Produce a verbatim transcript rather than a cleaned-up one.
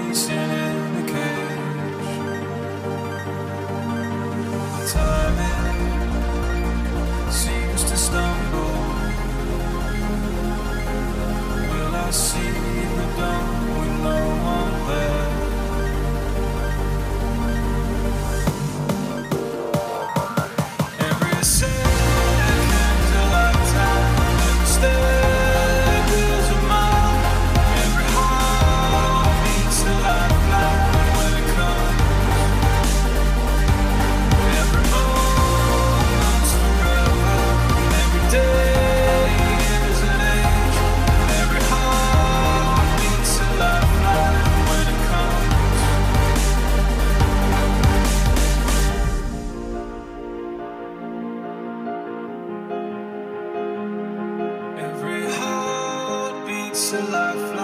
racing in a cage. Timing seems to stumble. Will I see the dawn with no one there? Every second a lifetime, every step is a mile, every heart beats a lifeline when it comes. Every moment's forever, every day is an age, every heart beats a lifeline when it comes. Every heart beats a lifeline.